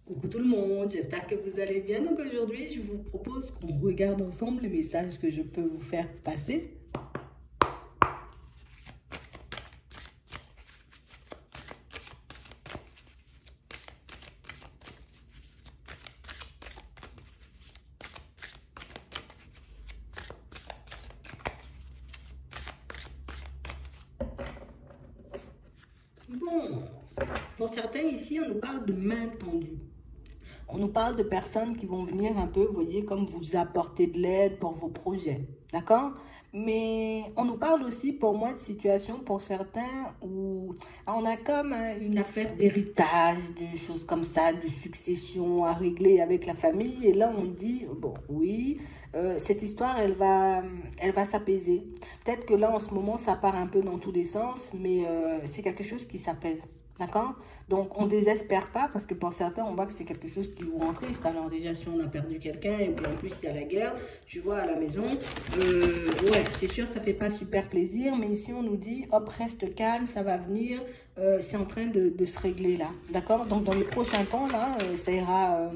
Coucou tout le monde, j'espère que vous allez bien. Donc aujourd'hui, je vous propose qu'on regarde ensemble les messages que je peux vous faire passer. Bon, pour certains ici, on nous parle de main tendue. On nous parle de personnes qui vont venir un peu, vous voyez, comme vous apporter de l'aide pour vos projets. D'accord? Mais on nous parle aussi, pour moi, de situations pour certains où on a comme une affaire d'héritage, de choses comme ça, de succession à régler avec la famille. Et là, on dit, bon, oui, cette histoire, elle va s'apaiser. Peut-être que là, en ce moment, ça part un peu dans tous les sens, mais c'est quelque chose qui s'apaise. D'accord? Donc, on ne désespère pas parce que pour certains, on voit que c'est quelque chose qui vous rend triste. Alors, déjà, si on a perdu quelqu'un et puis en plus, il y a la guerre, tu vois, à la maison, ouais, c'est sûr, ça ne fait pas super plaisir. Mais ici, on nous dit, hop, reste calme, ça va venir. C'est en train de se régler là. D'accord? Donc, dans les prochains temps, là, ça ira.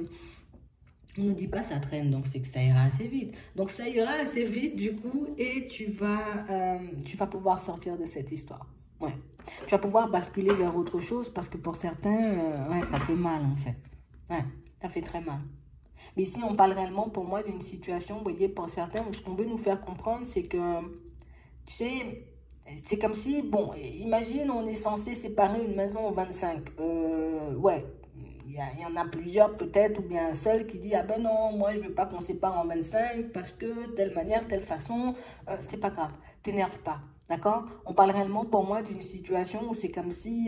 On ne nous dit pas ça traîne, donc c'est que ça ira assez vite. Donc, ça ira assez vite, du coup, et tu vas pouvoir sortir de cette histoire. Ouais. Tu vas pouvoir basculer vers autre chose parce que pour certains, ouais, ça fait mal en fait. Ouais, ça fait très mal. Mais ici, on parle réellement pour moi d'une situation, vous voyez, pour certains, où ce qu'on veut nous faire comprendre, c'est que, tu sais, c'est comme si, bon, imagine, on est censé séparer une maison au 25. Ouais, il y en a plusieurs peut-être, ou bien un seul qui dit, ah ben non, moi je veux pas qu'on sépare en 25 parce que telle manière, telle façon, c'est pas grave, t'énerve pas. D'accord? On parle réellement pour moi d'une situation où c'est comme si,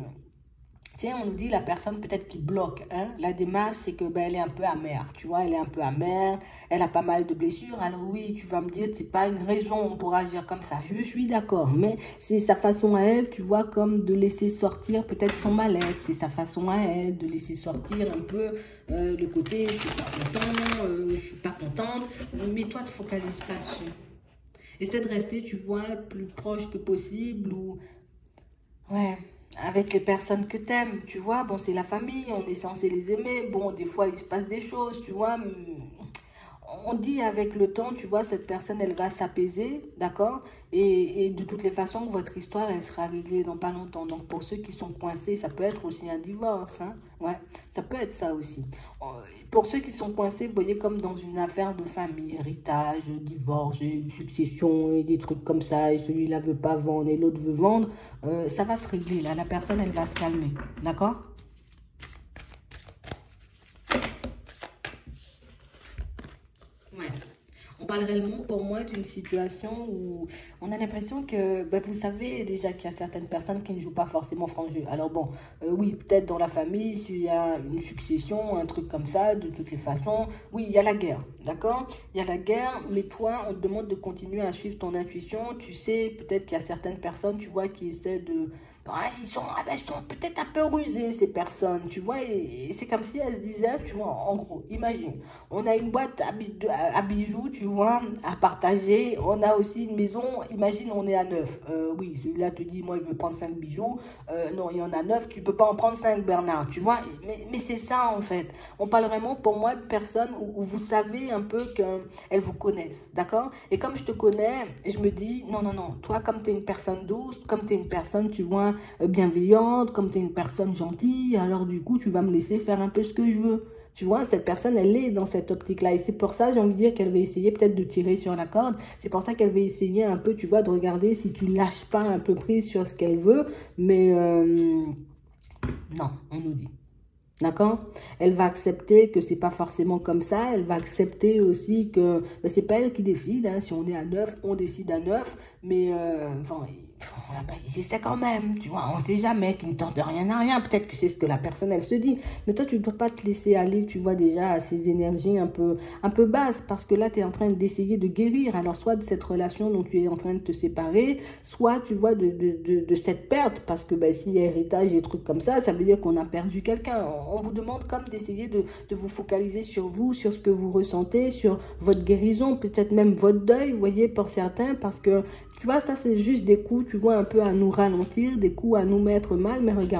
tiens, on nous dit la personne peut-être qui bloque. Hein? La démarche, c'est que ben, elle est un peu amère. Tu vois, elle est un peu amère, elle a pas mal de blessures. Alors oui, tu vas me dire, c'est pas une raison pour agir comme ça. Je suis d'accord, mais c'est sa façon à elle, tu vois, comme de laisser sortir peut-être son mal-être. C'est sa façon à elle de laisser sortir un peu le côté, je suis pas content, je suis pas contente. Mais toi, te focalise pas dessus. Essaie de rester, tu vois, le plus proche que possible ou, ouais, avec les personnes que t'aimes, tu vois. Bon, c'est la famille, on est censé les aimer. Bon, des fois, il se passe des choses, tu vois. On dit avec le temps, tu vois, cette personne, elle va s'apaiser, d'accord? Et de toutes les façons, votre histoire, elle sera réglée dans pas longtemps. Donc, pour ceux qui sont coincés, ça peut être aussi un divorce, hein? Ouais, ça peut être ça aussi. Pour ceux qui sont coincés, vous voyez, comme dans une affaire de famille, héritage, divorce, succession et des trucs comme ça, et celui-là veut pas vendre et l'autre veut vendre, ça va se régler, là. La personne, elle va se calmer, d'accord? Ouais. On parle réellement pour moi d'une situation où on a l'impression que, ben, vous savez déjà qu'il y a certaines personnes qui ne jouent pas forcément franc jeu. Alors bon, oui, peut-être dans la famille, s'il y a une succession, un truc comme ça, de toutes les façons, oui, il y a la guerre, d'accord? Il y a la guerre, mais toi, on te demande de continuer à suivre ton intuition. Tu sais, peut-être qu'il y a certaines personnes, tu vois, qui essaient de... Ouais, ils sont peut-être un peu rusés, ces personnes, tu vois, et c'est comme si elles se disaient, tu vois, en gros, imagine, on a une boîte à bijoux, tu vois, à partager. On a aussi une maison, imagine, on est à 9. Oui, celui-là te dit, moi, je veux prendre 5 bijoux. Non, il y en a 9, tu peux pas en prendre 5, Bernard, tu vois. Mais c'est ça, en fait. On parle vraiment, pour moi, de personnes où vous savez un peu qu'elles vous connaissent, d'accord? Et comme je te connais, je me dis, non, non, non, toi, comme tu es une personne douce, comme tu es une personne, tu vois, bienveillante, comme tu es une personne gentille, alors du coup, tu vas me laisser faire un peu ce que je veux. Tu vois, cette personne, elle est dans cette optique-là. Et c'est pour ça, j'ai envie de dire qu'elle va essayer peut-être de tirer sur la corde. C'est pour ça qu'elle va essayer un peu, tu vois, de regarder si tu lâches pas un peu prise sur ce qu'elle veut. Mais non, on nous dit. D'accord? Elle va accepter que c'est pas forcément comme ça. Elle va accepter aussi que ben, c'est pas elle qui décide. Hein. Si on est à 9, on décide à 9. Mais bon, ils essaient quand même. Tu vois, on sait jamais qu'ils ne tentent rien à rien. Peut-être que c'est ce que la personne, elle se dit. Mais toi, tu ne dois pas te laisser aller, tu vois, déjà à ces énergies un peu basses. Parce que là, tu es en train d'essayer de guérir. Alors, soit de cette relation dont tu es en train de te séparer, soit, tu vois, de cette perte. Parce que ben, s'il y a héritage et trucs comme ça veut dire qu'on a perdu quelqu'un. On vous demande comme d'essayer de vous focaliser sur vous, sur ce que vous ressentez, sur votre guérison, peut-être même votre deuil, vous voyez, pour certains, parce que, tu vois, ça, c'est juste des coups, tu vois, un peu à nous ralentir, des coups à nous mettre mal, mais regarde.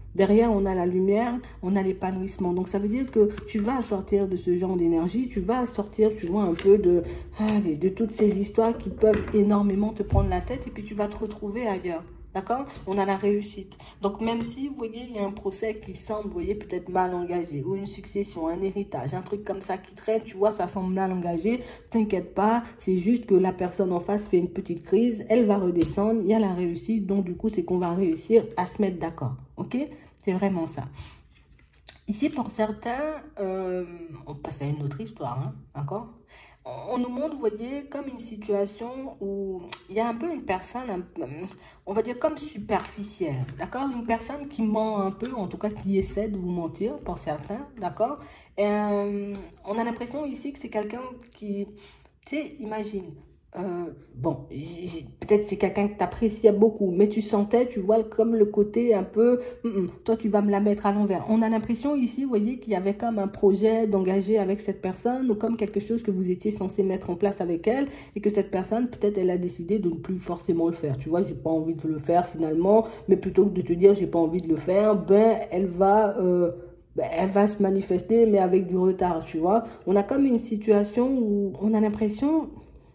Derrière, on a la lumière, on a l'épanouissement. Donc, ça veut dire que tu vas sortir de ce genre d'énergie, tu vas sortir, tu vois, un peu de toutes ces histoires qui peuvent énormément te prendre la tête et puis tu vas te retrouver ailleurs. D'accord? On a la réussite. Donc, même si, vous voyez, il y a un procès qui semble, vous voyez, peut-être mal engagé, ou une succession, un héritage, un truc comme ça qui traîne, tu vois, ça semble mal engagé, t'inquiète pas, c'est juste que la personne en face fait une petite crise, elle va redescendre, il y a la réussite, donc du coup, c'est qu'on va réussir à se mettre d'accord. Ok? C'est vraiment ça. Ici, pour certains, on passe à une autre histoire, hein, d'accord? On nous montre, vous voyez, comme une situation où il y a un peu une personne, on va dire comme superficielle, d'accord? Une personne qui ment un peu, en tout cas qui essaie de vous mentir pour certains, d'accord? Et, on a l'impression ici que c'est quelqu'un qui, tu sais, imagine, bon, peut-être c'est quelqu'un que tu appréciais beaucoup, mais tu sentais, tu vois, comme le côté un peu, toi tu vas me la mettre à l'envers. On a l'impression ici, vous voyez, qu'il y avait comme un projet d'engager avec cette personne, ou comme quelque chose que vous étiez censé mettre en place avec elle, et que cette personne, peut-être, elle a décidé de ne plus forcément le faire. Tu vois, j'ai pas envie de le faire finalement, mais plutôt que de te dire j'ai pas envie de le faire, ben elle va se manifester, mais avec du retard, tu vois. On a comme une situation où on a l'impression.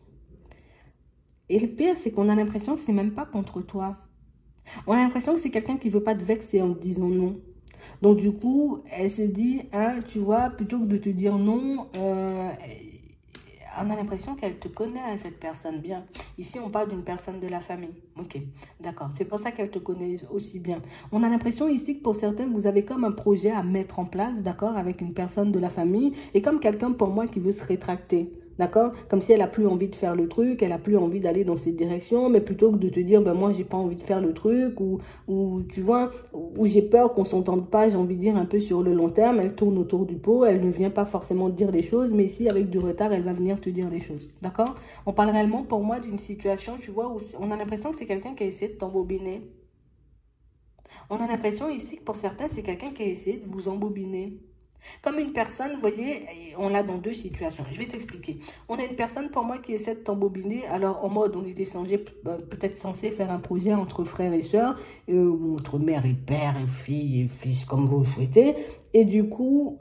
Et le pire, c'est qu'on a l'impression que c'est même pas contre toi. On a l'impression que c'est quelqu'un qui veut pas te vexer en te disant non. Donc du coup, elle se dit, hein, tu vois, plutôt que de te dire non, on a l'impression qu'elle te connaît, cette personne, bien. Ici, on parle d'une personne de la famille. Ok, d'accord. C'est pour ça qu'elle te connaît aussi bien. On a l'impression ici que pour certains, vous avez comme un projet à mettre en place, d'accord, avec une personne de la famille, et comme quelqu'un, pour moi, qui veut se rétracter. D'accord? Comme si elle a plus envie de faire le truc, elle a plus envie d'aller dans cette direction, mais plutôt que de te dire, ben moi, j'ai pas envie de faire le truc, ou tu vois, ou j'ai peur qu'on s'entende pas, j'ai envie de dire un peu sur le long terme, elle tourne autour du pot, elle ne vient pas forcément te dire les choses, mais ici, avec du retard, elle va venir te dire les choses. D'accord? On parle réellement, pour moi, d'une situation, tu vois, où on a l'impression que c'est quelqu'un qui a essayé de t'embobiner. On a l'impression ici que pour certains, c'est quelqu'un qui a essayé de vous embobiner. Comme une personne, vous voyez, on l'a dans deux situations. Je vais t'expliquer. On a une personne, pour moi, qui essaie de t'embobiner. Alors, en mode, on était peut-être censé faire un projet entre frères et sœurs, ou entre mère et père, et fille et fils, comme vous le souhaitez. Et du coup,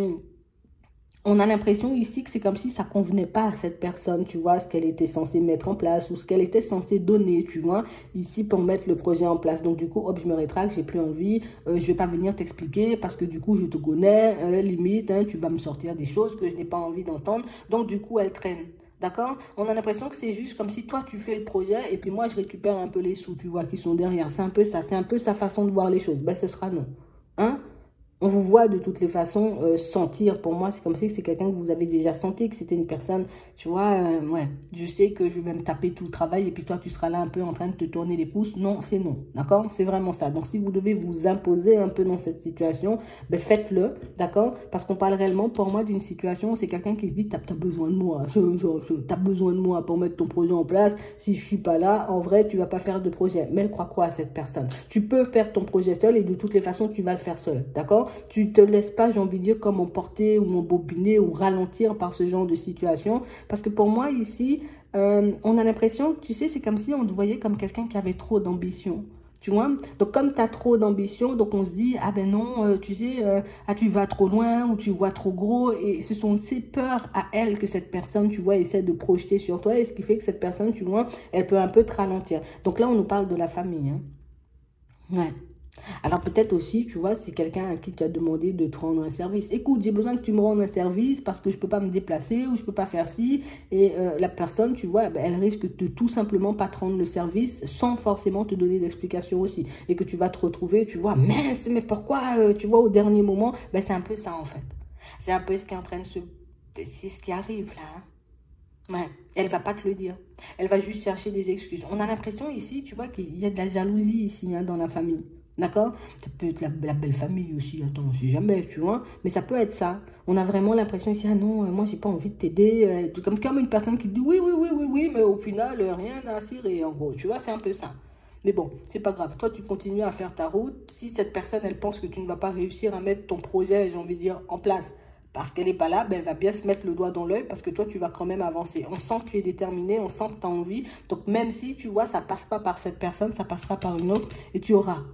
on a l'impression ici que c'est comme si ça convenait pas à cette personne, tu vois, ce qu'elle était censée mettre en place ou ce qu'elle était censée donner, tu vois, ici pour mettre le projet en place. Donc du coup, hop, je me rétracte, j'ai plus envie, je vais pas venir t'expliquer parce que du coup, je te connais, limite, hein, tu vas me sortir des choses que je n'ai pas envie d'entendre. Donc du coup, elle traîne. D'accord? On a l'impression que c'est juste comme si toi, tu fais le projet et puis moi, je récupère un peu les sous, tu vois, qui sont derrière. C'est un peu ça, c'est un peu sa façon de voir les choses. Ben, ce sera non. Hein? On vous voit de toutes les façons sentir. Pour moi, c'est comme si c'est quelqu'un que vous avez déjà senti, que c'était une personne, tu vois, ouais, je sais que je vais me taper tout le travail et puis toi, tu seras là un peu en train de te tourner les pouces. Non, c'est non, d'accord? C'est vraiment ça. Donc, si vous devez vous imposer un peu dans cette situation, ben, faites-le, d'accord? Parce qu'on parle réellement, pour moi, d'une situation où c'est quelqu'un qui se dit, t'as besoin de moi, t'as besoin de moi pour mettre ton projet en place. Si je suis pas là, en vrai, tu vas pas faire de projet. Mais elle croit quoi à cette personne? Tu peux faire ton projet seul et de toutes les façons, tu vas le faire seul, d'accord? Tu te laisses pas, j'ai envie de dire, comme emporter ou embobiner ou ralentir par ce genre de situation. Parce que pour moi, ici, on a l'impression, tu sais, c'est comme si on te voyait comme quelqu'un qui avait trop d'ambition. Tu vois? Donc, comme tu as trop d'ambition, donc on se dit, ah ben non, tu sais, ah, tu vas trop loin ou tu vois trop gros. Et ce sont ces peurs à elle que cette personne, tu vois, essaie de projeter sur toi. Et ce qui fait que cette personne, tu vois, elle peut un peu te ralentir. Donc là, on nous parle de la famille. Hein. Ouais. Alors peut-être aussi, tu vois, c'est quelqu'un à qui tu as demandé de te rendre un service. Écoute, j'ai besoin que tu me rendes un service parce que je ne peux pas me déplacer ou je ne peux pas faire ci. Et la personne, tu vois, ben, elle risque de tout simplement pas te rendre le service sans forcément te donner d'explication aussi. Et que tu vas te retrouver, tu vois, mince, mais pourquoi, tu vois, au dernier moment, ben, c'est un peu ça en fait. C'est un peu ce qui est en train de se... C'est ce qui arrive là. Hein. Ouais, elle va pas te le dire. Elle va juste chercher des excuses. On a l'impression ici, tu vois, qu'il y a de la jalousie ici hein, dans la famille. D'accord? Ça peut être la belle famille aussi, attends, on sait jamais, tu vois. Mais ça peut être ça. On a vraiment l'impression ici, ah non, moi j'ai pas envie de t'aider. Comme une personne qui dit oui, oui, oui, oui, oui, mais au final, rien à cirer, en gros. Tu vois, c'est un peu ça. Mais bon, c'est pas grave. Toi, tu continues à faire ta route. Si cette personne, elle pense que tu ne vas pas réussir à mettre ton projet, j'ai envie de dire, en place, parce qu'elle n'est pas là, ben, elle va bien se mettre le doigt dans l'œil parce que toi, tu vas quand même avancer. On sent que tu es déterminé, on sent que tu as envie. Donc, même si, tu vois, ça passe pas par cette personne, ça passera par une autre et tu auras.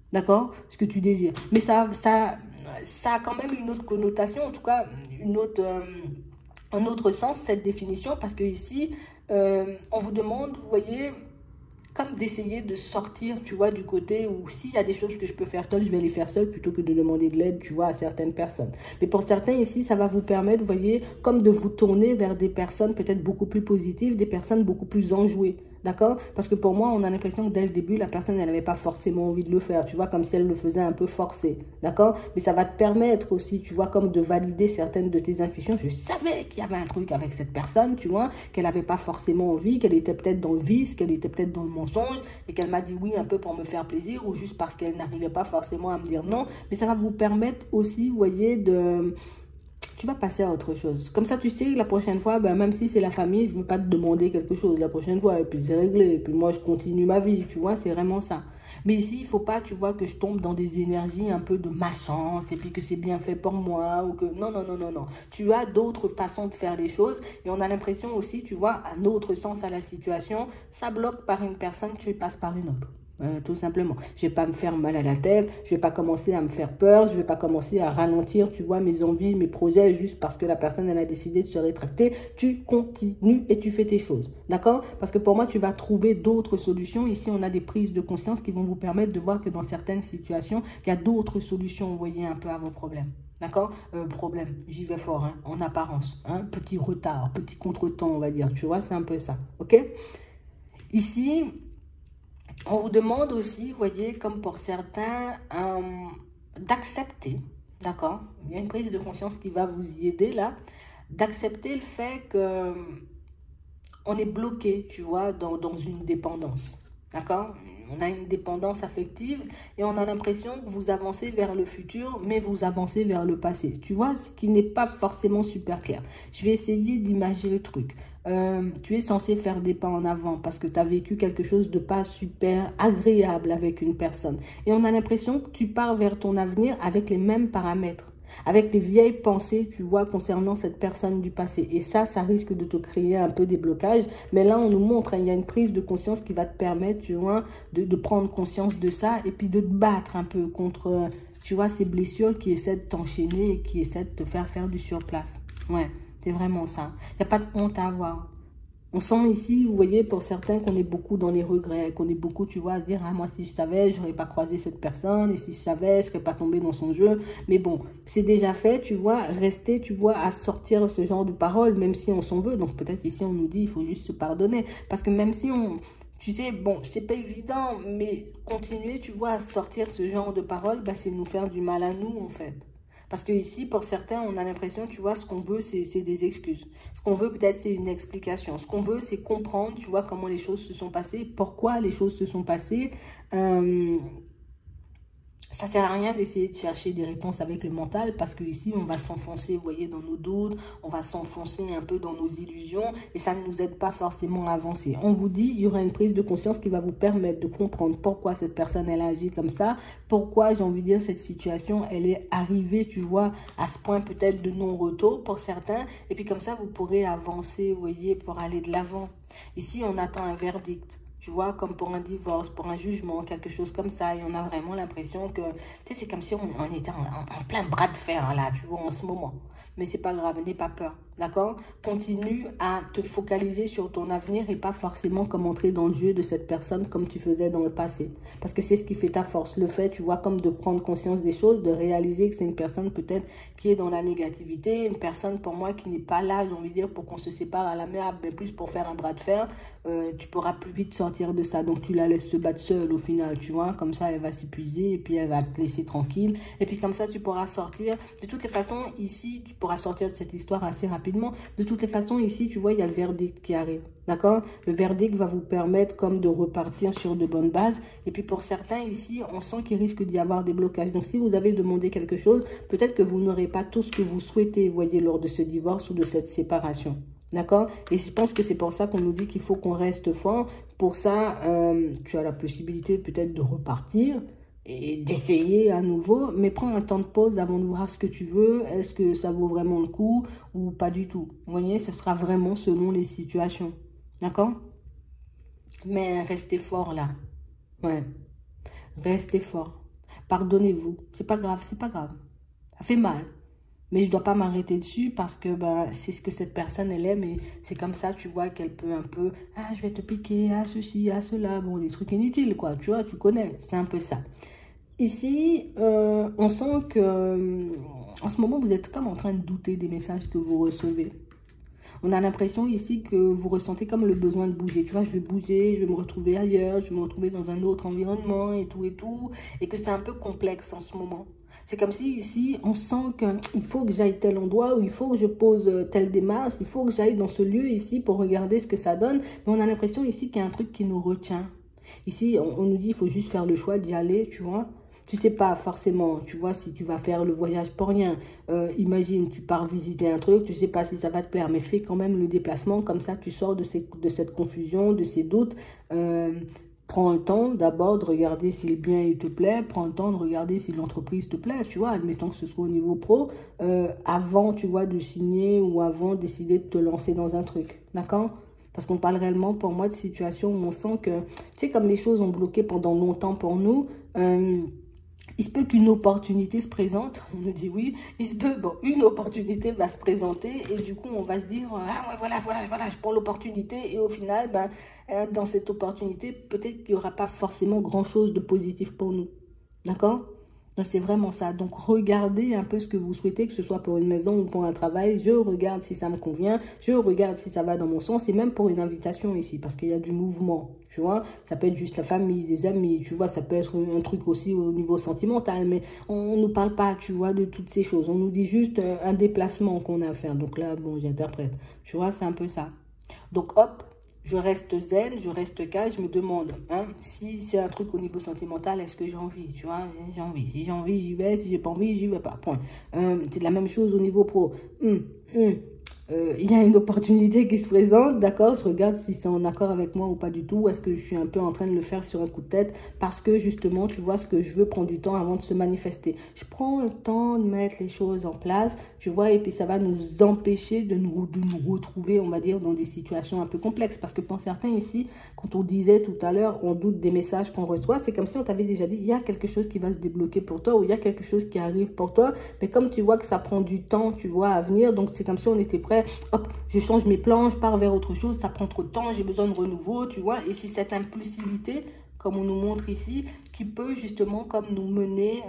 D'accord? Ce que tu désires. Mais ça a quand même une autre connotation, en tout cas, un autre sens, cette définition, parce que ici, on vous demande, vous voyez, comme d'essayer de sortir, tu vois, du côté où s'il y a des choses que je peux faire seule, je vais les faire seule plutôt que de demander de l'aide, tu vois, à certaines personnes. Mais pour certains ici, ça va vous permettre, vous voyez, comme de vous tourner vers des personnes peut-être beaucoup plus positives, des personnes beaucoup plus enjouées. D'accord? Parce que pour moi, on a l'impression que dès le début, la personne, elle n'avait pas forcément envie de le faire. Tu vois, comme si elle le faisait un peu forcé. D'accord? Mais ça va te permettre aussi, tu vois, comme de valider certaines de tes intuitions. Je savais qu'il y avait un truc avec cette personne, tu vois, qu'elle n'avait pas forcément envie, qu'elle était peut-être dans le vice, qu'elle était peut-être dans le mensonge, et qu'elle m'a dit oui un peu pour me faire plaisir, ou juste parce qu'elle n'arrivait pas forcément à me dire non. Mais ça va vous permettre aussi, vous voyez, tu vas passer à autre chose. Comme ça, tu sais, la prochaine fois, ben, même si c'est la famille, je ne veux pas te demander quelque chose la prochaine fois, et puis c'est réglé, et puis moi, je continue ma vie, tu vois, c'est vraiment ça. Mais ici, il ne faut pas, tu vois, que je tombe dans des énergies un peu de ma chance, et puis que c'est bien fait pour moi, ou que... Non, non, non, non, non. Tu as d'autres façons de faire les choses, et on a l'impression aussi, tu vois, un autre sens à la situation, ça bloque par une personne, tu passes par une autre. Tout simplement. Je vais pas me faire mal à la tête, je vais pas commencer à me faire peur, je vais pas commencer à ralentir, tu vois, mes envies, mes projets, juste parce que la personne, elle a décidé de se rétracter. Tu continues et tu fais tes choses. D'accord? Parce que pour moi, tu vas trouver d'autres solutions. Ici, on a des prises de conscience qui vont vous permettre de voir que dans certaines situations, il y a d'autres solutions, vous voyez, un peu à vos problèmes. D'accord? Problème, j'y vais fort, hein, en apparence. Hein, petit retard, petit contretemps, on va dire. Tu vois, c'est un peu ça. OK? Ici... On vous demande aussi, vous voyez, comme pour certains, d'accepter, d'accord? Il y a une prise de conscience qui va vous y aider là, d'accepter le fait que on est bloqué, tu vois, dans une dépendance, d'accord? On a une dépendance affective et on a l'impression que vous avancez vers le futur, mais vous avancez vers le passé. Tu vois, ce qui n'est pas forcément super clair. Je vais essayer d'imaginer le truc. Tu es censé faire des pas en avant parce que tu as vécu quelque chose de pas super agréable avec une personne. Et on a l'impression que tu pars vers ton avenir avec les mêmes paramètres, avec les vieilles pensées, tu vois, concernant cette personne du passé. Et ça risque de te créer un peu des blocages. Mais là, on nous montre, hein, il y a une prise de conscience qui va te permettre, tu vois, de prendre conscience de ça et puis de te battre un peu contre, tu vois, ces blessures qui essaient de t'enchaîner et qui essaient de te faire du surplace. Ouais, c'est vraiment ça. Il n'y a pas de honte à avoir. On sent ici, vous voyez, pour certains, qu'on est beaucoup dans les regrets, qu'on est beaucoup, tu vois, à se dire, ah, moi, si je savais, je n'aurais pas croisé cette personne, et si je savais, je ne serais pas tombé dans son jeu. Mais bon, c'est déjà fait, tu vois, rester, tu vois, à sortir ce genre de paroles, même si on s'en veut. Donc, peut-être ici, on nous dit, il faut juste se pardonner. Parce que même si on... Tu sais, bon, c'est pas évident, mais continuer, tu vois, à sortir ce genre de paroles, bah, c'est nous faire du mal à nous, en fait. Parce que ici, pour certains, on a l'impression, tu vois, ce qu'on veut, c'est des excuses. Ce qu'on veut, peut-être, c'est une explication. Ce qu'on veut, c'est comprendre, tu vois, comment les choses se sont passées, pourquoi les choses se sont passées. Ça sert à rien d'essayer de chercher des réponses avec le mental parce que ici on va s'enfoncer, vous voyez, dans nos doutes, on va s'enfoncer un peu dans nos illusions et ça ne nous aide pas forcément à avancer. On vous dit, il y aura une prise de conscience qui va vous permettre de comprendre pourquoi cette personne elle a agi comme ça, pourquoi j'ai envie de dire cette situation elle est arrivée, tu vois, à ce point peut-être de non-retour pour certains et puis comme ça vous pourrez avancer, vous voyez, pour aller de l'avant. Ici on attend un verdict. Tu vois, comme pour un divorce, pour un jugement, quelque chose comme ça. Et on a vraiment l'impression que, tu sais, c'est comme si on était en plein bras de fer, là, tu vois, en ce moment. Mais c'est pas grave, n'aie pas peur, d'accord? Continue à te focaliser sur ton avenir et pas forcément comme entrer dans le jeu de cette personne comme tu faisais dans le passé. Parce que c'est ce qui fait ta force. Le fait, tu vois, comme de prendre conscience des choses, de réaliser que c'est une personne peut-être qui est dans la négativité, une personne pour moi qui n'est pas là, j'ai envie de dire, pour qu'on se sépare à la mer, mais plus pour faire un bras de fer. Tu pourras plus vite sortir de ça. Donc, tu la laisses se battre seule au final, tu vois. Comme ça, elle va s'épuiser et puis elle va te laisser tranquille. Et puis, comme ça, tu pourras sortir. De toutes les façons, ici, tu pourras sortir de cette histoire assez rapidement. De toutes les façons, ici, tu vois, il y a le verdict qui arrive. D'accord? Le verdict va vous permettre comme de repartir sur de bonnes bases. Et puis, pour certains, ici, on sent qu'il risque d'y avoir des blocages. Donc, si vous avez demandé quelque chose, peut-être que vous n'aurez pas tout ce que vous souhaitez, voyez, lors de ce divorce ou de cette séparation. D'accord? Et je pense que c'est pour ça qu'on nous dit qu'il faut qu'on reste fort. Pour ça, tu as la possibilité peut-être de repartir et d'essayer à nouveau. Mais prends un temps de pause avant de voir ce que tu veux. Est-ce que ça vaut vraiment le coup ou pas du tout? Vous voyez, ce sera vraiment selon les situations. D'accord? Mais restez fort là. Ouais. Restez fort. Pardonnez-vous. C'est pas grave, c'est pas grave. Ça fait mal. Mais je dois pas m'arrêter dessus parce que ben, c'est ce que cette personne, elle aime. Et c'est comme ça, tu vois, qu'elle peut un peu... Ah, je vais te piquer, ah, ceci, ah, cela. Bon, des trucs inutiles, quoi. Tu vois, tu connais. C'est un peu ça. Ici, on sent que... en ce moment, vous êtes comme en train de douter des messages que vous recevez. On a l'impression ici que vous ressentez comme le besoin de bouger. Tu vois, je vais bouger, je vais me retrouver ailleurs, je vais me retrouver dans un autre environnement et tout. Et que c'est un peu complexe en ce moment. C'est comme si ici, on sent qu'il faut que j'aille tel endroit, ou il faut que je pose telle démarche, il faut que j'aille dans ce lieu ici pour regarder ce que ça donne. Mais on a l'impression ici qu'il y a un truc qui nous retient. Ici, on nous dit qu'il faut juste faire le choix d'y aller, tu vois. Tu sais pas forcément, tu vois, si tu vas faire le voyage pour rien. Imagine, tu pars visiter un truc, tu sais pas si ça va te plaire, mais fais quand même le déplacement, comme ça tu sors de cette confusion, de ces doutes. Prends le temps d'abord de regarder si le bien il te plaît, prends le temps de regarder si l'entreprise te plaît, tu vois, admettons que ce soit au niveau pro, avant, tu vois, de signer ou avant de décider de te lancer dans un truc, d'accord? Parce qu'on parle réellement pour moi de situations où on sent que, tu sais, comme les choses ont bloqué pendant longtemps pour nous, il se peut qu'une opportunité se présente, on nous dit oui, il se peut, bon, une opportunité va se présenter et du coup on va se dire, ah ouais, voilà, je prends l'opportunité et au final, ben, dans cette opportunité, peut-être qu'il n'y aura pas forcément grand-chose de positif pour nous, d'accord? Donc c'est vraiment ça, donc regardez un peu ce que vous souhaitez, que ce soit pour une maison ou pour un travail, je regarde si ça me convient, je regarde si ça va dans mon sens, et même pour une invitation ici, parce qu'il y a du mouvement, tu vois, ça peut être juste la famille, des amis, tu vois, ça peut être un truc aussi au niveau sentimental, mais on ne nous parle pas, tu vois, de toutes ces choses, on nous dit juste un déplacement qu'on a à faire, donc là, bon, j'interprète, tu vois, c'est un peu ça. Donc hop, je reste zen, je reste calme, je me demande, hein, si c'est un truc au niveau sentimental, est-ce que j'ai envie, tu vois, j'ai envie. Si j'ai envie, j'y vais, si j'ai pas envie, j'y vais pas, point. C'est la même chose au niveau pro. Il y a une opportunité qui se présente, d'accord, je regarde si c'est en accord avec moi ou pas du tout, ou est-ce que je suis un peu en train de le faire sur un coup de tête, parce que justement, tu vois, ce que je veux prend du temps avant de se manifester. Je prends le temps de mettre les choses en place, tu vois, et puis ça va nous empêcher de nous retrouver, on va dire, dans des situations un peu complexes, parce que pour certains ici, quand on disait tout à l'heure, on doute des messages qu'on reçoit, c'est comme si on t'avait déjà dit, il y a quelque chose qui va se débloquer pour toi, ou il y a quelque chose qui arrive pour toi, mais comme tu vois que ça prend du temps, tu vois, à venir, donc c'est comme si on était prêt. Hop, je change mes plans, je pars vers autre chose, ça prend trop de temps, j'ai besoin de renouveau, tu vois. Et c'est cette impulsivité, comme on nous montre ici, qui peut justement comme nous mener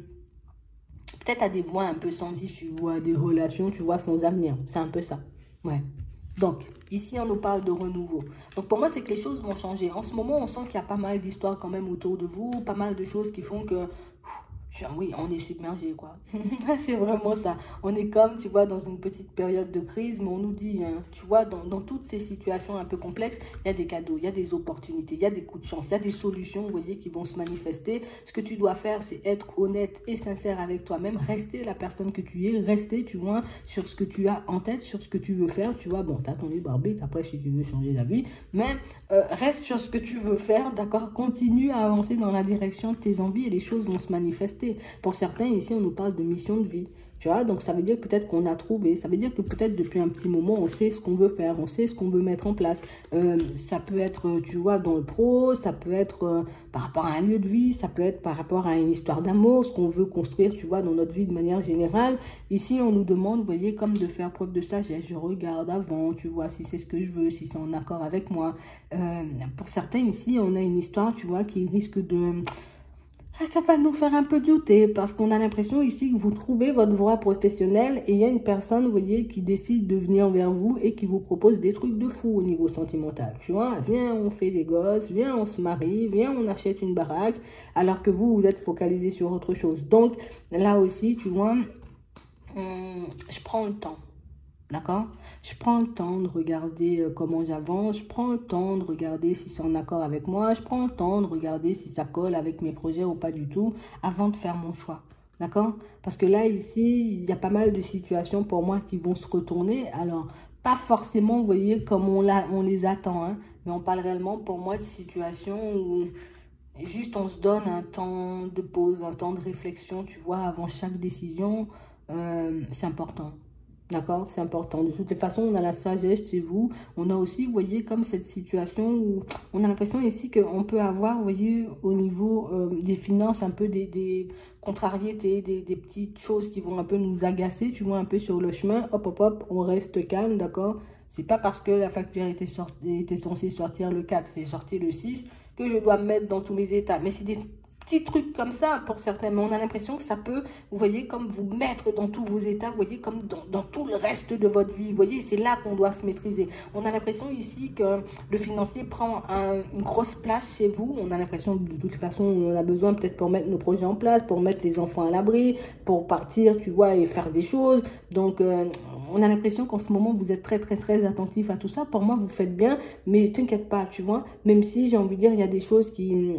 peut-être à des voies un peu sans issue ou à des relations, tu vois, sans avenir. C'est un peu ça. Ouais. Donc, ici, on nous parle de renouveau. Donc, pour moi, c'est que les choses vont changer. En ce moment, on sent qu'il y a pas mal d'histoires quand même autour de vous, pas mal de choses qui font que... Oui, on est submergé, quoi. C'est vraiment ça. On est comme, tu vois, dans une petite période de crise, mais on nous dit, hein, tu vois, dans toutes ces situations un peu complexes, il y a des cadeaux, il y a des opportunités, il y a des coups de chance, il y a des solutions, vous voyez, qui vont se manifester. Ce que tu dois faire, c'est être honnête et sincère avec toi-même, rester la personne que tu es, rester, tu vois, sur ce que tu as en tête, sur ce que tu veux faire, tu vois. Bon, tu as ton libre arbitre, après, si tu veux changer d'avis, mais reste sur ce que tu veux faire, d'accord? Continue à avancer dans la direction de tes envies et les choses vont se manifester. Pour certains, ici, on nous parle de mission de vie. Tu vois, donc ça veut dire peut-être qu'on a trouvé, ça veut dire que peut-être depuis un petit moment, on sait ce qu'on veut faire, on sait ce qu'on veut mettre en place. Ça peut être, tu vois, dans le pro, ça peut être par rapport à un lieu de vie, ça peut être par rapport à une histoire d'amour, ce qu'on veut construire, tu vois, dans notre vie de manière générale. Ici, on nous demande, vous voyez, comme de faire preuve de sagesse. Je regarde avant, tu vois, si c'est ce que je veux, si c'est en accord avec moi. Pour certains, ici, on a une histoire, tu vois, qui risque de... Ça va nous faire un peu douter parce qu'on a l'impression ici que vous trouvez votre voie professionnelle et il y a une personne, vous voyez, qui décide de venir vers vous et qui vous propose des trucs de fou au niveau sentimental. Tu vois, viens, on fait des gosses, viens, on se marie, viens, on achète une baraque, alors que vous, vous êtes focalisé sur autre chose. Donc, là aussi, tu vois, je prends le temps. D'accord? Je prends le temps de regarder comment j'avance, je prends le temps de regarder si c'est en accord avec moi, je prends le temps de regarder si ça colle avec mes projets ou pas du tout avant de faire mon choix. D'accord? Parce que là, ici, il y a pas mal de situations pour moi qui vont se retourner. Alors, pas forcément, vous voyez, comme on les attend, hein, mais on parle réellement pour moi de situations où juste on se donne un temps de pause, un temps de réflexion, tu vois, avant chaque décision. C'est important. D'accord? C'est important. De toutes les façons, on a la sagesse chez vous. On a aussi, vous voyez, comme cette situation où on a l'impression ici qu'on peut avoir, vous voyez, au niveau des finances, un peu des contrariétés, des petites choses qui vont un peu nous agacer, tu vois, un peu sur le chemin. Hop, hop, hop, on reste calme, d'accord? C'est pas parce que la facture était censée sortir le 4, c'est sorti le 6, que je dois me mettre dans tous mes états. Mais c'est des petits trucs comme ça pour certains, mais on a l'impression que ça peut, vous voyez, comme vous mettre dans tous vos états, vous voyez, comme dans tout le reste de votre vie. Vous voyez, c'est là qu'on doit se maîtriser. On a l'impression ici que le financier prend une grosse place chez vous. On a l'impression, de toute façon, on a besoin peut-être pour mettre nos projets en place, pour mettre les enfants à l'abri, pour partir, tu vois, et faire des choses. Donc, on a l'impression qu'en ce moment, vous êtes très, très, très attentif à tout ça. Pour moi, vous faites bien, mais t'inquiète pas, tu vois, même si j'ai envie de dire, il y a des choses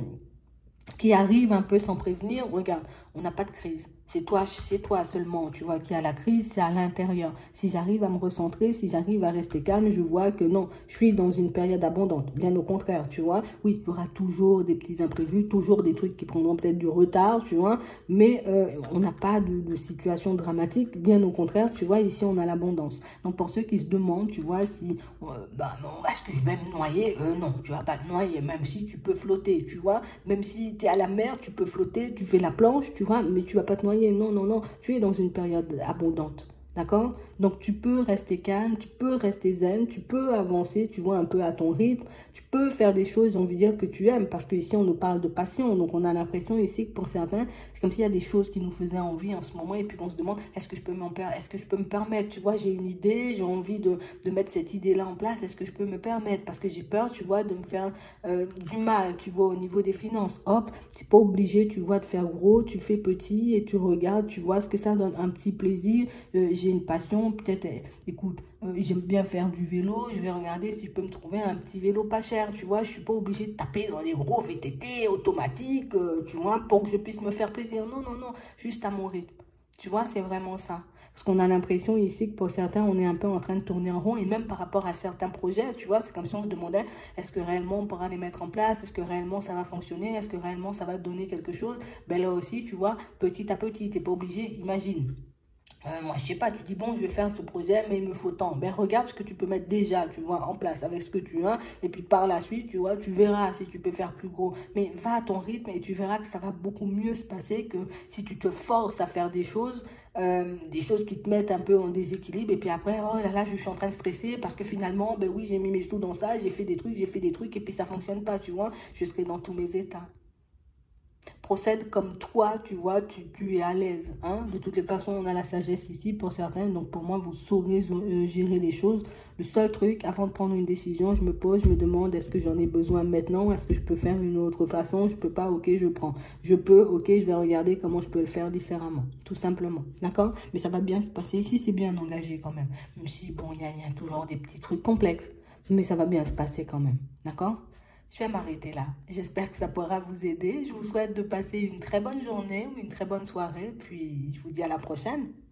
qui arrive un peu sans prévenir. Regarde, on n'a pas de crise. C'est toi seulement, tu vois, qui a la crise, c'est à l'intérieur. Si j'arrive à me recentrer, si j'arrive à rester calme, je vois que non, je suis dans une période abondante. Bien au contraire, tu vois. Oui, il y aura toujours des petits imprévus, toujours des trucs qui prendront peut-être du retard, tu vois. Mais on n'a pas de situation dramatique. Bien au contraire, tu vois, ici, on a l'abondance. Donc, pour ceux qui se demandent, tu vois, si, non, est-ce que je vais me noyer? Non, tu vas pas te noyer, même si tu peux flotter, tu vois. Même si tu es à la mer, tu peux flotter, tu fais la planche, tu vois, mais tu vas pas te noyer. Non, non, non, tu es dans une période abondante. D'accord? Donc, tu peux rester calme, tu peux rester zen, tu peux avancer, tu vois, un peu à ton rythme. Tu peux faire des choses, j'ai envie de dire, que tu aimes. Parce qu'ici, on nous parle de passion. Donc, on a l'impression ici que pour certains, c'est comme s'il y a des choses qui nous faisaient envie en ce moment. Et puis, on se demande, est-ce que je peux me permettre? Tu vois, j'ai une idée, j'ai envie de mettre cette idée-là en place. Est-ce que je peux me permettre? Parce que j'ai peur, tu vois, de me faire du mal, tu vois, au niveau des finances. Hop, tu n'es pas obligé, tu vois, de faire gros. Tu fais petit et tu regardes, tu vois ce que ça donne. Un petit plaisir. J'ai une passion, peut-être, écoute, j'aime bien faire du vélo, je vais regarder si je peux me trouver un petit vélo pas cher, tu vois, je suis pas obligée de taper dans des gros VTT automatiques, tu vois, pour que je puisse me faire plaisir. Non, non, non, juste à mon rythme. Tu vois, c'est vraiment ça. Parce qu'on a l'impression ici que pour certains, on est un peu en train de tourner en rond. Et même par rapport à certains projets, tu vois, c'est comme si on se demandait, est-ce que réellement on pourra les mettre en place? Est-ce que réellement ça va fonctionner? Est-ce que réellement ça va donner quelque chose? Ben là aussi, tu vois, petit à petit, tu n'es pas obligé, imagine. Moi, je sais pas, tu dis, bon, je vais faire ce projet, mais il me faut tant. Ben, regarde ce que tu peux mettre déjà, tu vois, en place avec ce que tu as. Et puis, par la suite, tu vois, tu verras si tu peux faire plus gros. Mais va à ton rythme et tu verras que ça va beaucoup mieux se passer que si tu te forces à faire des choses qui te mettent un peu en déséquilibre. Et puis après, oh là là, je suis en train de stresser parce que finalement, ben oui, j'ai mis mes sous dans ça, j'ai fait des trucs, et puis ça fonctionne pas, tu vois. Je serai dans tous mes états. Procède comme toi, tu vois, tu es à l'aise. Hein? De toutes les façons, on a la sagesse ici pour certains. Donc, pour moi, vous saurez gérer les choses. Le seul truc, avant de prendre une décision, je me pose, je me demande, est-ce que j'en ai besoin maintenant? Est-ce que je peux faire une autre façon? Je peux pas, ok, je prends. Je peux, ok, je vais regarder comment je peux le faire différemment. Tout simplement. D'accord? Mais ça va bien se passer. Ici, c'est bien engagé quand même. Même si, bon, il y a toujours des petits trucs complexes. Mais ça va bien se passer quand même. D'accord? Je vais m'arrêter là. J'espère que ça pourra vous aider. Je vous souhaite de passer une très bonne journée ou une très bonne soirée. Puis, je vous dis à la prochaine.